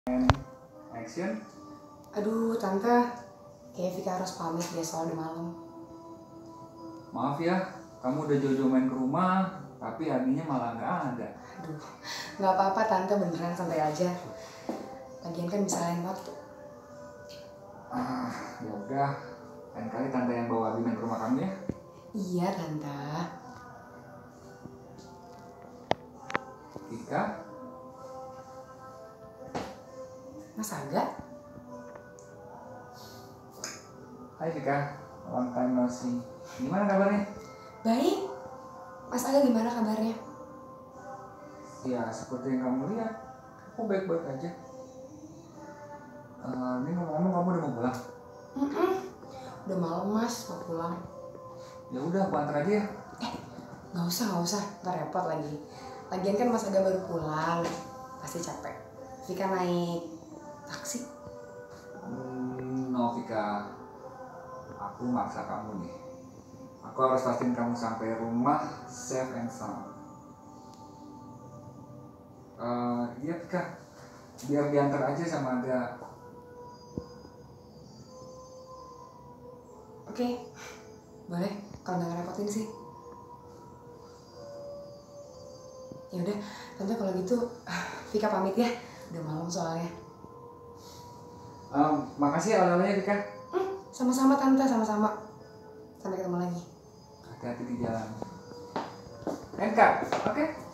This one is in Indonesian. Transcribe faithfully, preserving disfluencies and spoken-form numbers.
Action. Aduh tante, kayak Vika harus pamit ya soal udah malam. Maaf ya, kamu udah jauh-jauh main ke rumah, tapi Abinya malah nggak ada. Aduh, nggak apa-apa tante, beneran santai aja. Lagian kan bisa lain waktu. Ah, ya udah, lain kali tante yang bawa Abi main ke rumah kamu ya. Iya tante. Vika, Mas Aga? hai Vika, long time no see. Gimana kabarnya? Baik. Mas Aga gimana kabarnya? Ya seperti yang kamu lihat, aku baik-baik aja. Uh, ini ngomong-ngomong kamu udah mau pulang? Mm-mm. Udah malam mas, mau pulang. Ya udah, aku antar aja ya. Eh, nggak usah nggak usah, ntar repot lagi. Lagian kan Mas Aga baru pulang, pasti capek. Vika naik taksi. Hmm, no Vika, aku maksa kamu nih. Aku harus pastiin kamu sampai rumah safe and sound. Uh, iya Vika, biar diantar aja sama Aga. Oke, boleh kalau nggak ngerepotin sih. Ya udah, tante kalau gitu Vika pamit ya. Udah malam soalnya. Um, makasih ya oleh-olehnya Vika. Hmm, sama-sama tante, sama-sama. Sampai ketemu lagi. Hati-hati di jalan. Enka, oke? Okay?